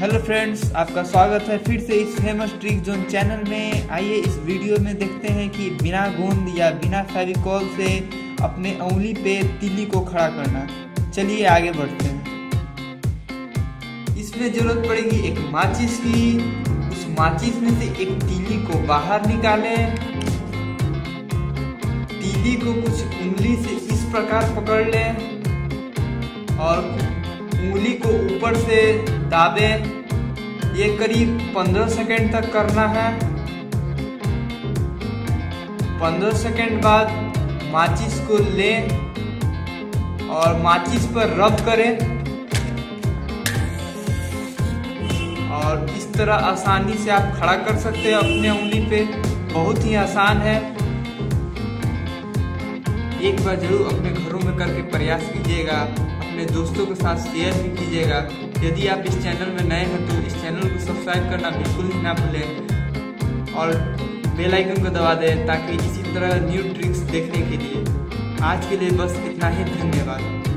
Hello friends, आपका स्वागत है फिर से इस फेमस ट्रिक जोन चैनल में। आइए इस वीडियो में देखते हैं कि बिना गोंद या बिना फेविकॉल से अपने उंगली पे तीली को खड़ा करना। चलिए आगे बढ़ते हैं। इसमें जरूरत पड़ेगी एक माचिस की। उस माचिस में से एक तीली को बाहर निकालें। तीली को कुछ उंगली से इस प्रकार पकड़ लें और उंगली को ऊपर से दाबें। ये करीब 15 सेकंड तक करना है। 15 सेकंड बाद माचिस को लें और माचिस पर रब करें और इस तरह आसानी से आप खड़ा कर सकते हैं अपने उंगली पे। बहुत ही आसान है। एक बार जरूर अपने घरों में करके प्रयास कीजिएगा। अपने दोस्तों के साथ शेयर भी कीजिएगा। यदि आप इस चैनल में नए हैं तो इस चैनल को सब्सक्राइब करना बिल्कुल ही ना भूलें और बेल आइकन को दबा दें ताकि इसी तरह न्यू ट्रिक्स देखने के लिए। आज के लिए बस इतना ही। धन्यवाद।